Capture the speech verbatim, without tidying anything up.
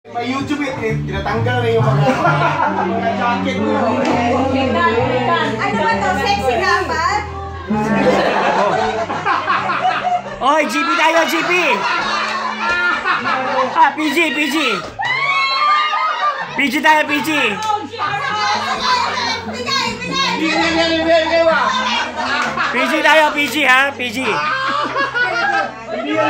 May YouTube eh, tinatanggal na yung mga mga jacket mo. Ano ba to? Sexy dapat? Oy, G P tayo, G P! Ah, P G, P G! P G tayo, P G! P G tayo, P G ha, P G!